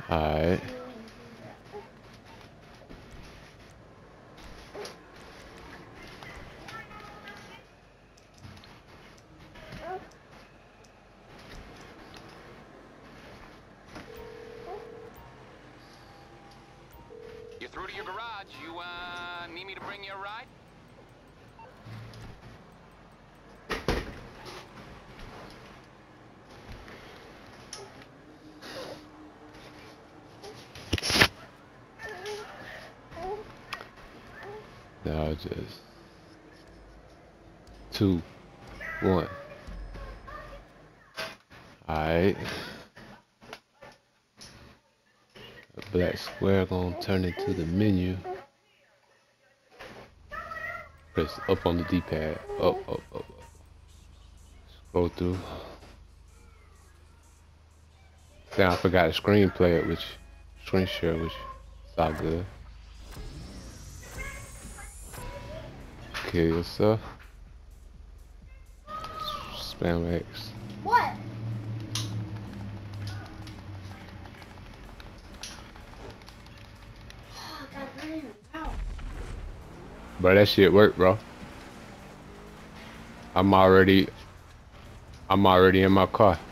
Alright. You're through to your garage. You, need me to bring you a ride? Now just 2, 1. Alright. A black square gonna turn into the menu. Press up on the D-pad. Up. Scroll through. Now I forgot a screen player, screen share, which is all good. Kill yourself. Spam X. What? Oh, God, wow. Bro, that shit worked, bro. I'm already in my car.